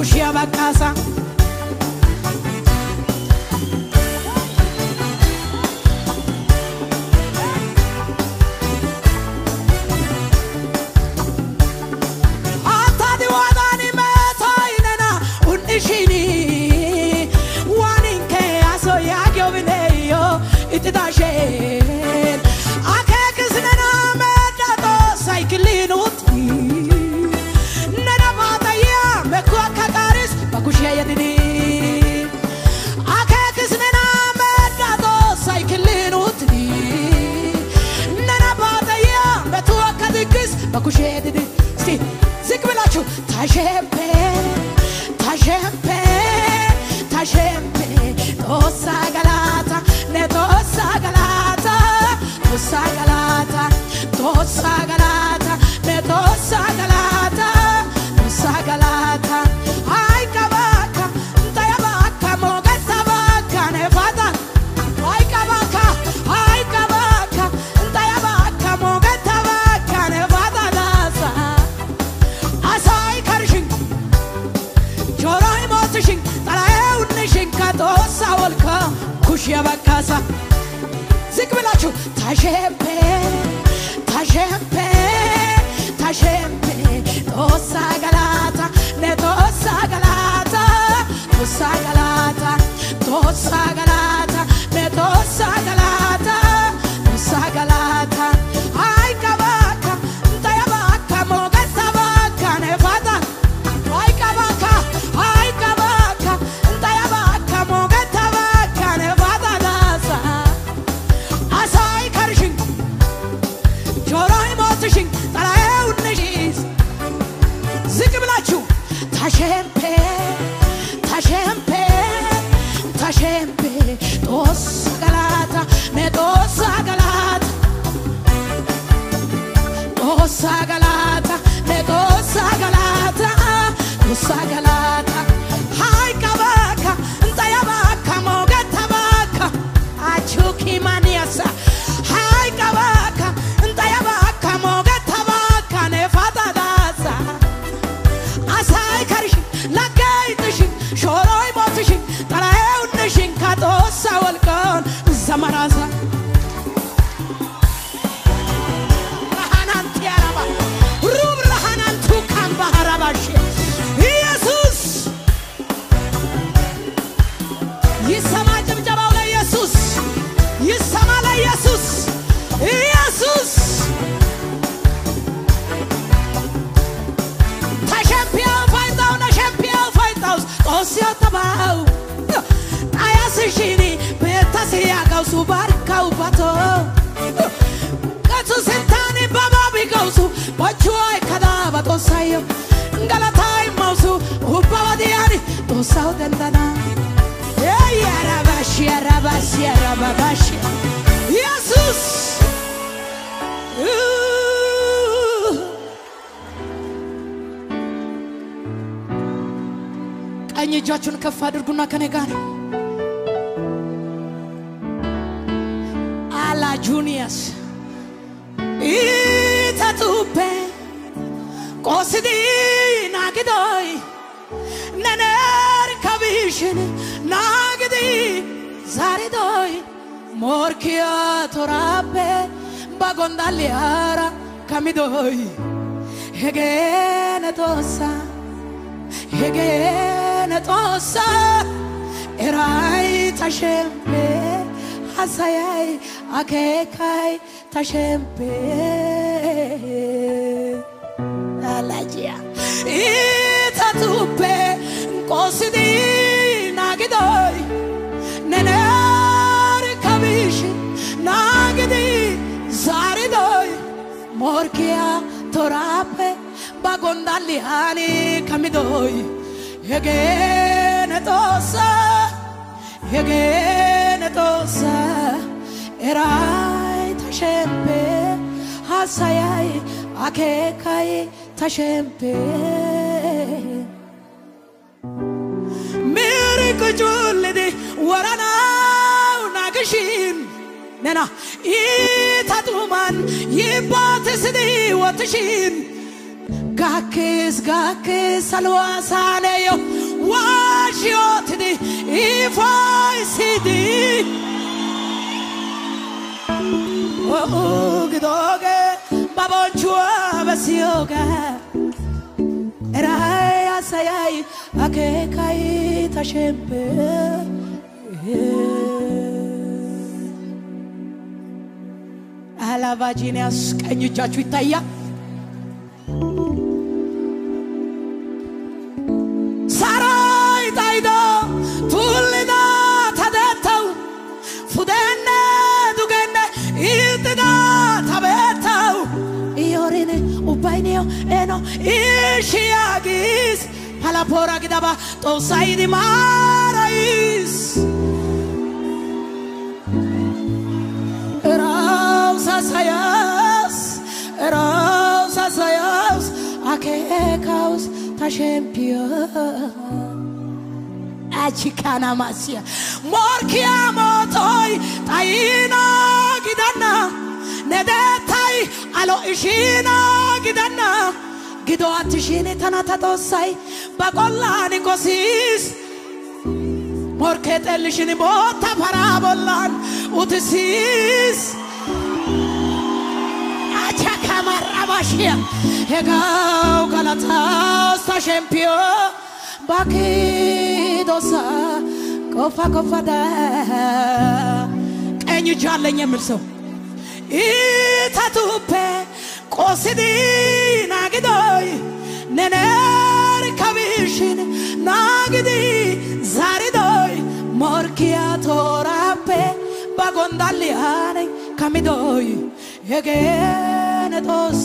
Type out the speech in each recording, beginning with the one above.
kushia bakasa atadi wadani metoinena unishini waninke aso yagyo bineyo itidashen akekisnena medato cyclinuti nena bataya mekwa kakaris bakushia yadini akekisnena medato cyclinuti nena bataya metwa kadikis bakushia yadini sti zikbelachu tajempe tajempe tajempe tosa galata ne tosa galata tosa galata tosa galata ne tosa galata tosa galata ay kabaka tayabaka mogata baka ne fata ay kabaka tayabaka mogata baka ne fata dasa asay karshin joray motishin talae unishin katosa walka kushia bakasa zikbelachu tajempe tajempe tajempe tosa galata ne tosa galata tosa galata tosa galata ne tosa galata tosa galata ay kabaka tayabaka mogata baka ne fata ay kabaka tayabaka mogata baka ne fata dasa asay karshin joray motishin talae unishis zikbelachu tajempe tajempe tajempe tosa galata ne tosa galata tosa galata ne tosa galata tosa galata hay kabaka tayabaka mogata baka achuki maniasa hay kabaka tayabaka mogata baka ne fata dasa asay karish lagaitshi shoroy motishi talae unishin katosa walkon zamarasa lahanantiaraba rub lahanantu kambaharabashi ኢየሱስ ይሰማ ጭብጨባው ለኢየሱስ ይሰማ ለኢየሱስ ኢየሱስ ታሸምፒያው ፋይታው ነሸምፒያው ፋይታው ኦሲያ ተባው አያስሽኒ በታሲያጋው ሱባርካው ባቶ ከቱ ስንታኒ ባባቢ ጋውሱ ባቹይ ከዳባቶ ሳዮ ገላታይ ማውሱ ሁባባዲያኒ ቶሳው ደንዳና ያራባሽ ያራባሽ ያራባባሽ ኢየሱስ ቀኝ እጃችሁን ከፍ አድርጉና ከኔ ጋር አላ ጁኒየስ ኢታቱፔ ቆስዲ ናግዶይ ነነር ከቢሽን ናግዲ ዛሬዶይ ሞርኪያ ቶራቤ ባጎንዳሊያራ ከሚዶይ ሄገነ ቶሳ ኤራይ ታሸምፔ ሐሳያይ አኬካይ ታሸምፔ አላጂያ ኢታቱፔ ቆስዲ ናግዶይ ነነር ከቢሽ ናግዲ ዛሬዶይ ሞርኪያ ቶራፔ ባጎንዳሊያኒ ከሚዶይ ሄገነ ቶሳ ኤራይ ታሸምፔ ሐሳያይ አኬካይ ታሸምፔ ሚሪኩጁልዲ ወራናው ናግሽን ነና ኢታቱማን ይባትስዲ ወትሽን ጋክስ አልዋሳለዮ washiotidi ifoisidi oh gidoge babonchua besioga eraya sayai akekai tashempe አላቫጂኒያስ ቀኝ እጃችሁ ይታያል ሳራይ ታይዶ ቱልዳ ተደተው ፉደነ ዱገነ ኢጥዳ ተበተው ኢዮሪነ ኡባይኒዮ ኤኖ ኢሺያጊስ ፓላፖራ ግዳባ ጦሳይዲ ማራይስ Sayas, akekaus tashempio, achikana masia, morkia motoi, taina gidana, nedetai alo ishina gidana, gido atishini tanatadosai, bagolani kosis, morket elishini bota parabolan, utisis. Kamarabashia hegau galatas tashempio bakidosa kofa da ቀኝ ጃለኝ የምልሰው ኢታቱፔ ቆስዲ ናግዶይ ነነር ከቢሽን ናግዲ ዛሪዶይ ሞርኪያ ቶራፔ ባጎንዳሊያኔ ከሚዶይ Egene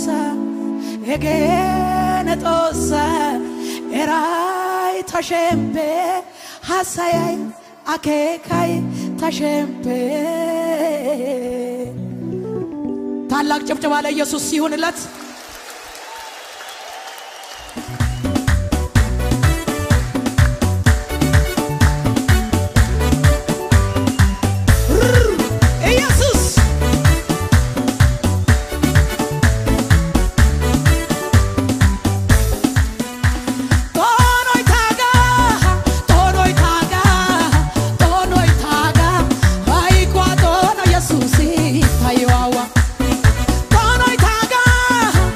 tosa erai tashempe hasayai akekai tashempe ታላቅ ጭብጨባ ለኢየሱስ ይሁንለት Tono itaga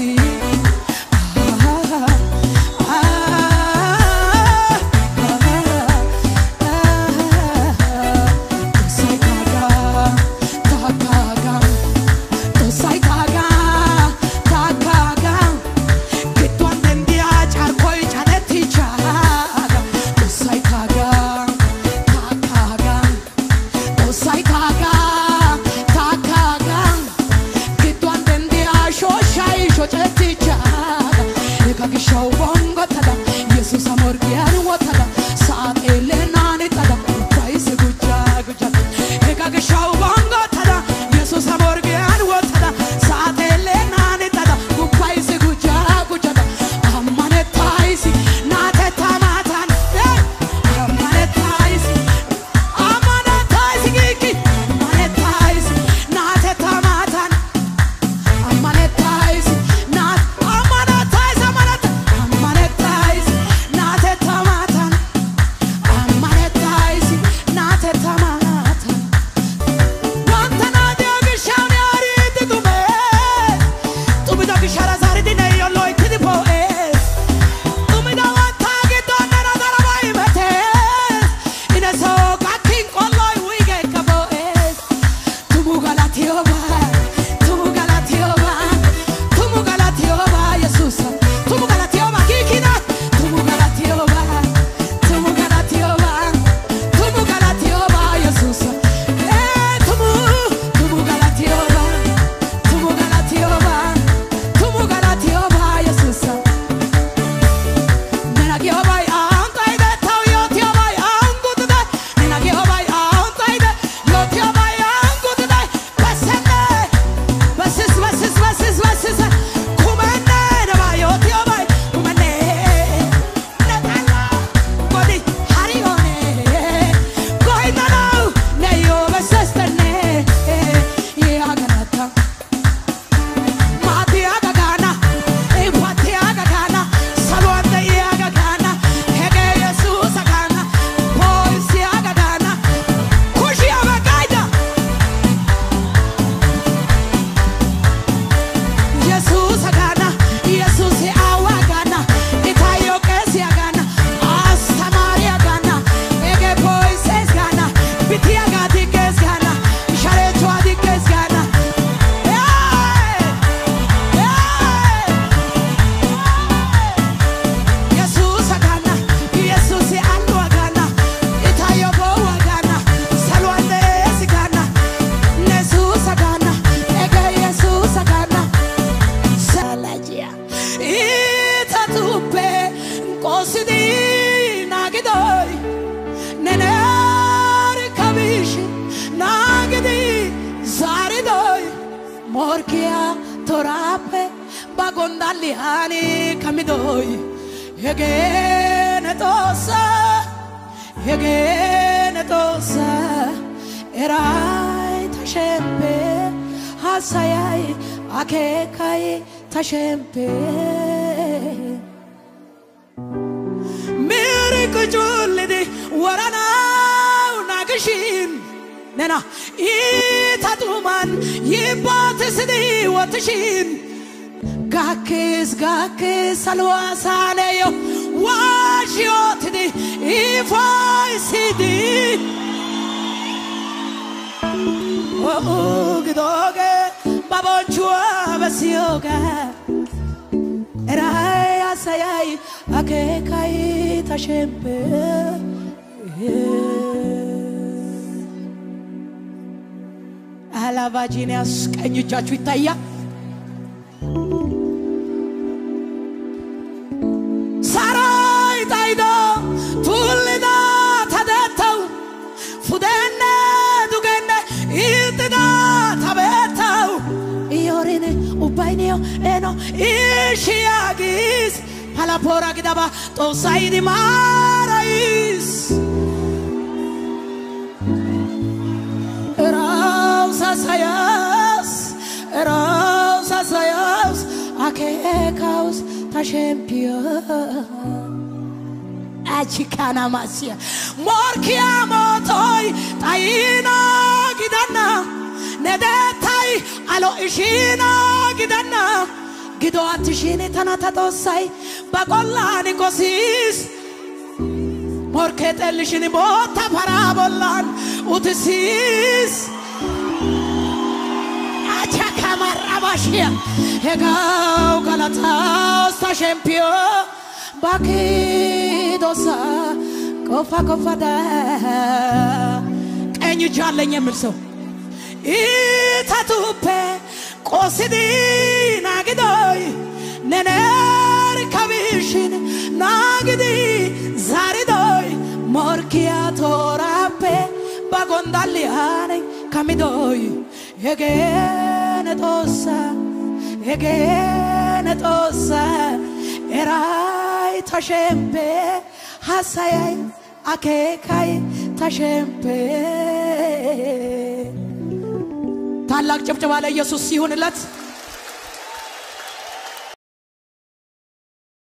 Morkia torape bagondaliani kamidoi Hegene tosa Erai tashempe Hasayai akekai tashempe Miri kujulidi warana nagishin Nena itatuman yibatisidi watishin Gakis alwasaneyo washiotidi ifaisidi Gidoge babonchua basioga Eraya sayai akekai tashempe Alavaginias ቀኝ እጃችሁ ይታያል ሳራይ ታይዶ ቱልዳ ተደተው ፉደነ ዱገነ ኢጥዳ ተበተው ኢዮሪነ ኡባይኒዮ ኤኖ ኢሺያጊስ ፓላፖራ ግዳባ ጦሳይዲ ማራይስ Sayas, akekaus tashempion. Achikana masia, morkia motoi, taina gidana, nedetai alo ishina gidana, gido attishini tana tatosai bakolani kosis morkete lishini bota parabolan utisis acha kamarabashia hegau galata sta champion bakidosa kofa da kenyu jalenya milso itatupe qosidi nagidoy nener kavishin nagidi zaridoy morkia torape bagondaliane kamidoy egene tosa erai tashempe hasayay akekai tashempe ታላቅ ጭብጨባ ለኢየሱስ ይሁንለት